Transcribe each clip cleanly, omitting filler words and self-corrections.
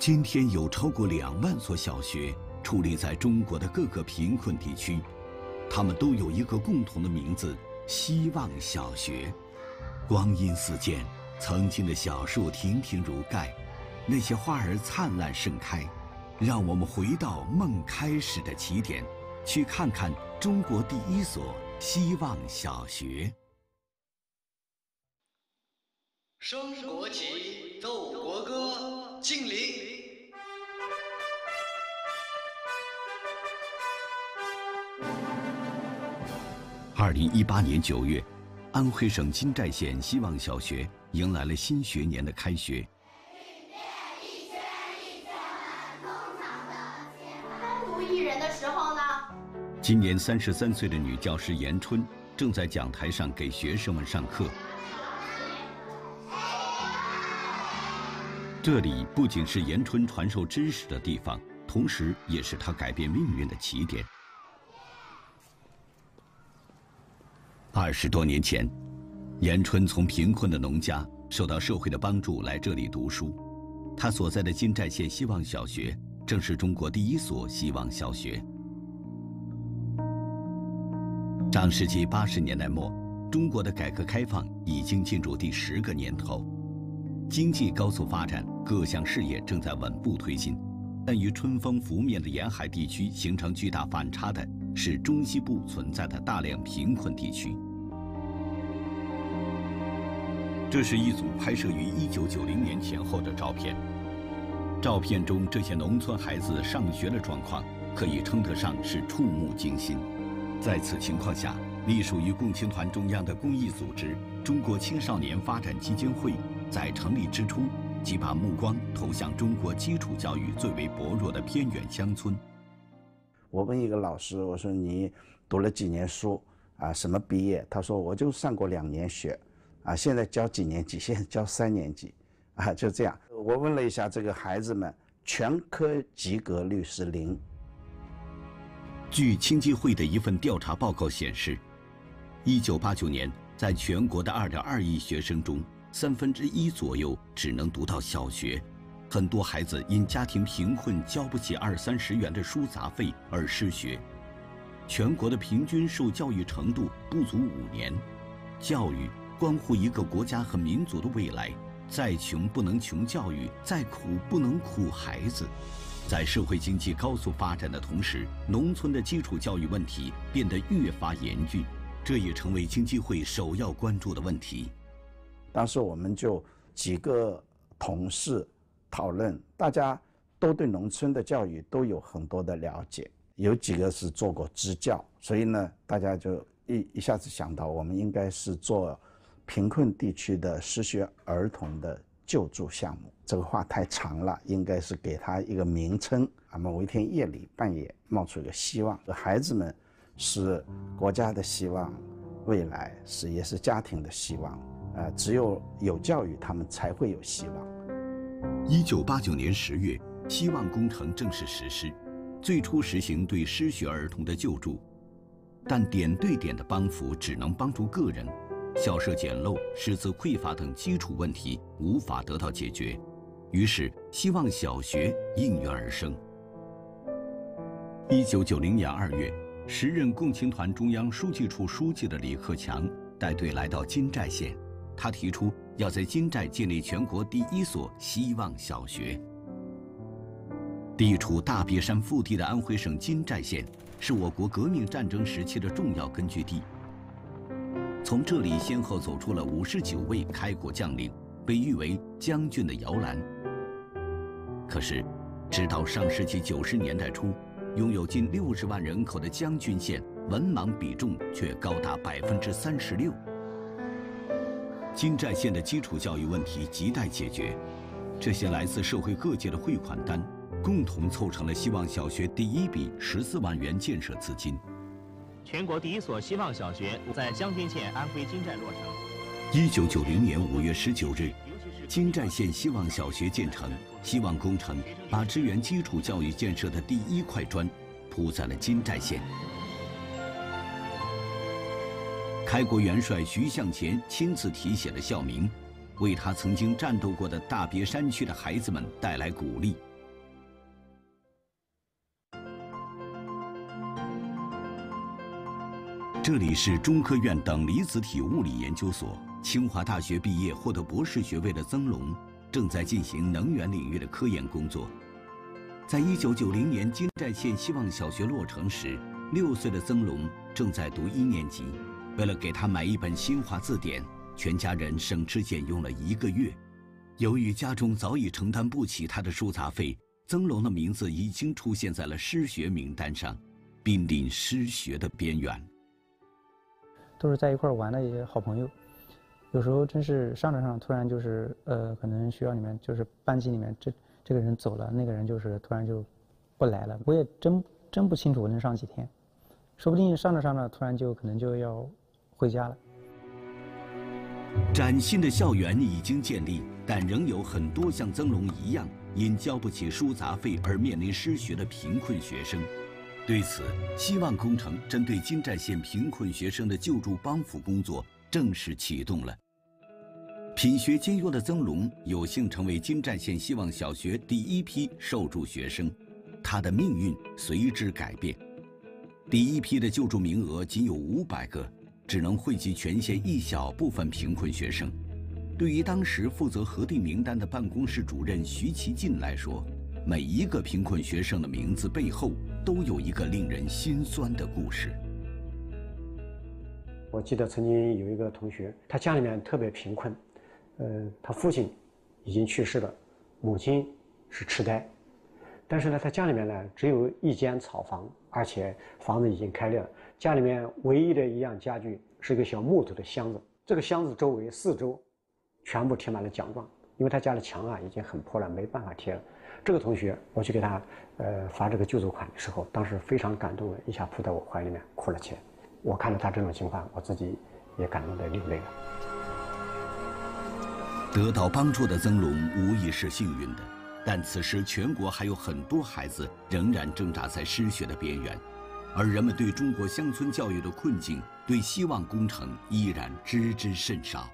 今天有超过2万所小学矗立在中国的各个贫困地区，它们都有一个共同的名字——希望小学。光阴似箭，曾经的小树亭亭如盖，那些花儿灿烂盛开。让我们回到梦开始的起点，去看看中国第一所希望小学。 升国旗，奏国歌，敬礼。 2018年9月，安徽省金寨县希望小学迎来了新学年的开学。 单独一人的时候呢？ 今年33岁的女教师严春正在讲台上给学生们上课。这里不仅是严春传授知识的地方，同时也是她改变命运的起点。20多年前，严春从贫困的农家受到社会的帮助来这里读书。她所在的金寨县希望小学正是中国第一所希望小学。上世纪80年代末，中国的改革开放已经进入第10个年头，经济高速发展，各项事业正在稳步推进。但与春风拂面的沿海地区形成巨大反差的是中西部存在的大量贫困地区。这是一组拍摄于1990年前后的照片。照片中这些农村孩子上学的状况，可以称得上是触目惊心。在此情况下，隶属于共青团中央的公益组织中国青少年发展基金会，在成立之初即把目光投向中国基础教育最为薄弱的偏远乡村。 我问一个老师，我说你读了几年书啊？什么毕业？他说我就上过2年学，啊，现在教几年级？现在教3年级，啊，就这样。我问了一下这个孩子们，全科及格率是0。 据青基会的一份调查报告显示，1989年，在全国的2.2亿学生中，1/3左右只能读到小学。很多孩子因家庭贫困，交不起20-30元的书杂费而失学。全国的平均受教育程度不足5年。教育关乎一个国家和民族的未来，再穷不能穷教育，再苦不能苦孩子。在社会经济高速发展的同时，农村的基础教育问题变得越发严峻，这也成为经济会首要关注的问题。 当时我们就几个同事讨论，大家都对农村的教育都有很多的了解，有几个是做过支教，所以呢，大家就一下子想到，我们应该是做贫困地区的失学儿童的救助项目。这个话太长了，应该是给他一个名称。某一天夜里半夜冒出一个希望，孩子们是国家的希望，未来也是家庭的希望。只有教育，他们才会有希望。 1989年10月，希望工程正式实施，最初实行对失学儿童的救助，但点对点的帮扶只能帮助个人，校舍简陋、师资匮乏等基础问题无法得到解决，于是希望小学应运而生。1990年2月，时任共青团中央书记处书记的李克强带队来到金寨县，他提出要在金寨建立全国第一所希望小学。地处大别山腹地的安徽省金寨县，是我国革命战争时期的重要根据地。从这里先后走出了59位开国将领，被誉为将军的摇篮。可是，直到上世纪90年代初，拥有近60万人口的将军县，文盲比重却高达36%。金寨县的基础教育问题亟待解决，这些来自社会各界的汇款单，共同凑成了希望小学第一笔14万元建设资金。 全国第一所希望小学在将军县安徽金寨落成。 1990年5月19日，金寨县希望小学建成，希望工程把支援基础教育建设的第一块砖铺在了金寨县。开国元帅徐向前亲自题写了校名，为他曾经战斗过的大别山区的孩子们带来鼓励， 这里是中科院等离子体物理研究所。清华大学毕业获得博士学位的曾龙，正在进行能源领域的科研工作。在1990年金寨县希望小学落成时，6岁的曾龙正在读1年级。为了给他买一本新华字典，全家人省吃俭用了1个月。由于家中早已承担不起他的书杂费，曾龙的名字已经出现在了失学名单上，濒临失学的边缘。 都是在一块玩的一些好朋友，有时候真是上着上，突然就是可能学校里面就是班级里面这个人走了，那个人就是突然就不来了，我也真不清楚我能上几天，说不定上着上着突然就可能就要回家了。 崭新的校园已经建立，但仍有很多像曾龙一样因交不起书杂费而面临失学的贫困学生。对此，希望工程针对金寨县贫困学生的救助帮扶工作正式启动了。品学兼优的曾龙有幸成为金寨县希望小学第1批受助学生，他的命运随之改变。第1批的救助名额仅有500个，只能惠及全县一小部分贫困学生。对于当时负责核定名单的办公室主任徐其进来说，每一个贫困学生的名字背后都有一个令人心酸的故事。 我记得曾经有一个同学，他家里面特别贫困，他父亲已经去世了，母亲是痴呆，但是呢，他家里面呢只有1间草房，而且房子已经开裂了。家里面唯一的一样家具是一个小木头的箱子，这个箱子周围4周全部贴满了奖状，因为他家的墙啊已经很破了，没办法贴了。这个同学，我去给他发这个救助款的时候，当时非常感动的一下扑在我怀里面哭了起来。我看到他这种情况，我自己也感动得流泪了。 得到帮助的曾龙无疑是幸运的，但此时全国还有很多孩子仍然挣扎在失学的边缘，而人们对中国乡村教育的困境，对希望工程依然知之甚少。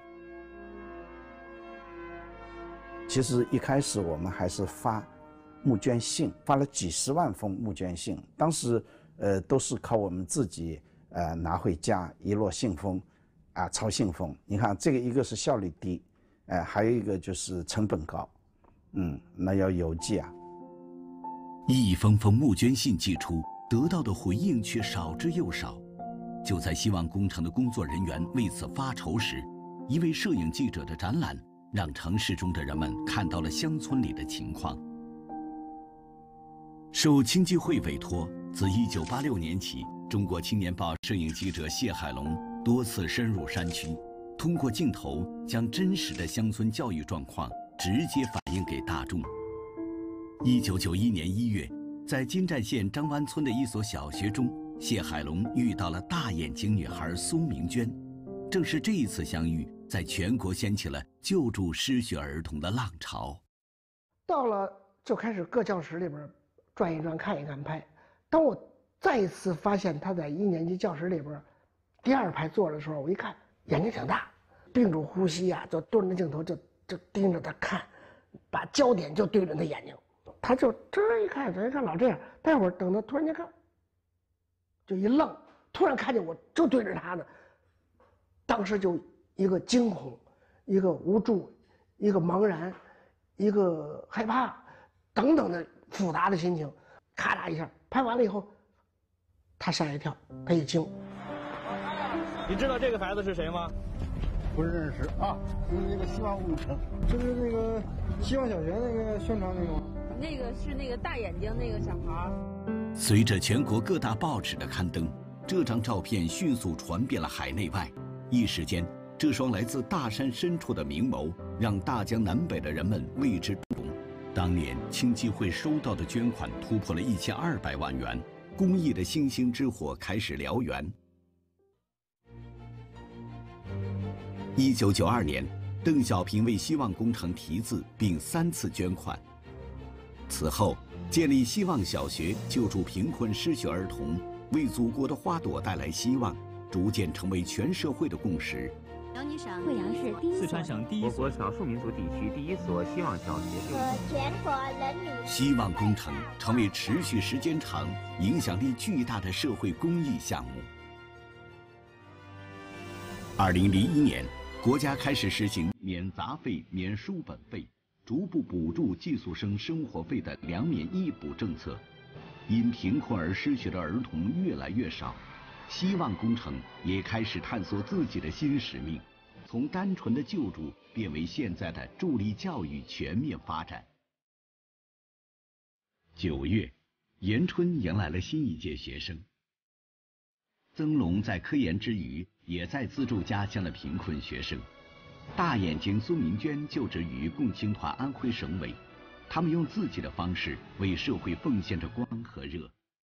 其实一开始我们还是发募捐信，发了几10万封募捐信，当时都是靠我们自己拿回家一摞信封抄信封。你看这个一个是效率低，还有一个就是成本高，那要邮寄啊。 一封封募捐信寄出，得到的回应却少之又少。就在希望工程的工作人员为此发愁时，一位摄影记者的展览让城市中的人们看到了乡村里的情况。受青基会委托，自1986年起，中国青年报摄影记者谢海龙多次深入山区，通过镜头将真实的乡村教育状况直接反映给大众。1991年1月，在金寨县张湾村的一所小学中，谢海龙遇到了大眼睛女孩苏明娟。正是这一次相遇，在全国掀起了救助失学儿童的浪潮。 到了就开始各教室里边转一转、看一看、拍。当我再一次发现他在1年级教室里边第2排坐的时候，我一看眼睛挺大，屏住呼吸啊，就对着那镜头就盯着他看，把焦点就对着他眼睛，他就这一看老这样。待会儿等他突然间看，就一愣，突然看见我就对着他呢，当时就一个惊恐，一个无助，一个茫然，一个害怕等等的复杂的心情，咔嚓一下拍完了以后，他吓一跳，他一惊。 你知道这个孩子是谁吗？ 不认识啊，就是那个希望工程，就是那个希望小学那个宣传那个吗？ 那个是那个大眼睛那个小孩。 随着全国各大报纸的刊登，这张照片迅速传遍了海内外。一时间，这双来自大山深处的明眸，让大江南北的人们为之动容。当年青基会收到的捐款突破了1200万元，公益的星星之火开始燎原。1992年，邓小平为希望工程题字，并3次捐款。此后，建立希望小学，救助贫困失学儿童，为祖国的花朵带来希望，逐渐成为全社会的共识。 辽宁省贵阳市第一所， 四川省第一所，我国少数民族地区第一所希望小学， 和全国人民希望工程成为持续时间长、影响力巨大的社会公益项目。 2001年，国家开始实行免杂费、免书本费，逐步补助寄宿生生活费的2免1补政策。因贫困而失学的儿童越来越少，希望工程也开始探索自己的新使命，从单纯的救助变为现在的助力教育全面发展。9月，延春迎来了新一届学生。曾龙在科研之余，也在资助家乡的贫困学生。大眼睛苏明娟就职于共青团安徽省委，他们用自己的方式为社会奉献着光和热。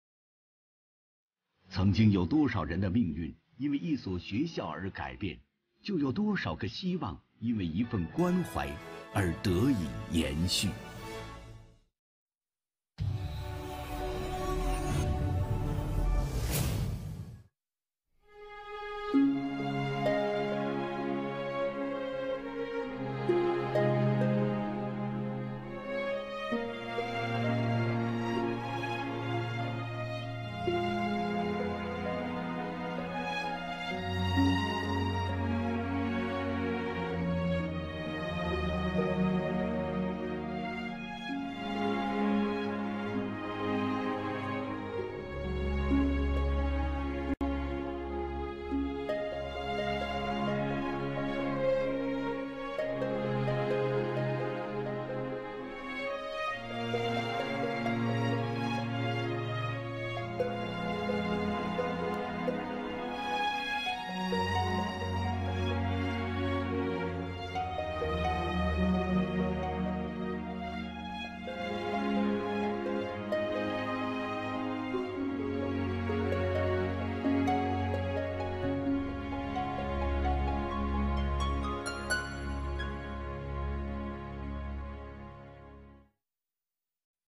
曾经有多少人的命运因为一所学校而改变，就有多少个希望因为一份关怀而得以延续。